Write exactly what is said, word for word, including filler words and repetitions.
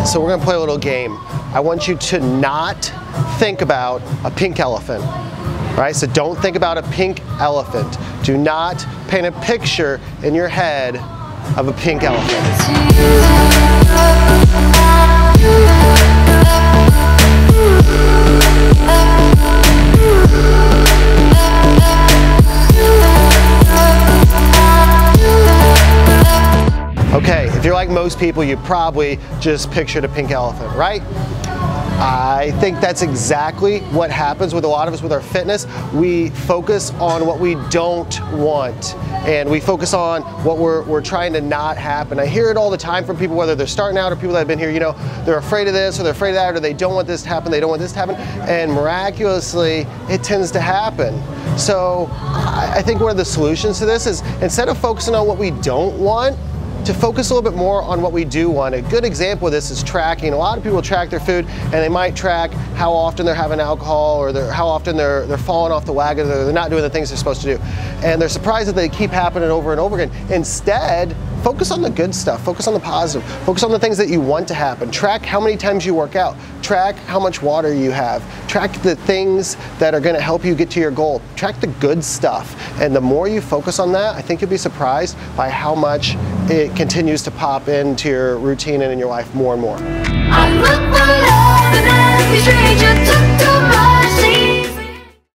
So we're gonna play a little game. I want you to not think about a pink elephant. All right, so don't think about a pink elephant. Do not paint a picture in your head of a pink elephant. Okay, if you're like most people, you probably just pictured a pink elephant, right? I think that's exactly what happens with a lot of us with our fitness. We focus on what we don't want, and we focus on what we're, we're trying to not happen. I hear it all the time from people, whether they're starting out or people that have been here, you know, they're afraid of this or they're afraid of that, or they don't want this to happen, they don't want this to happen, and miraculously, it tends to happen. So I think one of the solutions to this is, instead of focusing on what we don't want, to focus a little bit more on what we do want. A good example of this is tracking. A lot of people track their food, and they might track how often they're having alcohol, or they're, how often they're, they're falling off the wagon, or they're not doing the things they're supposed to do. And they're surprised that they keep happening over and over again. Instead, focus on the good stuff, focus on the positive, focus on the things that you want to happen. Track how many times you work out, track how much water you have, track the things that are gonna help you get to your goal, track the good stuff. And the more you focus on that, I think you'll be surprised by how much it continues to pop into your routine and in your life more and more. I look for love and every stranger took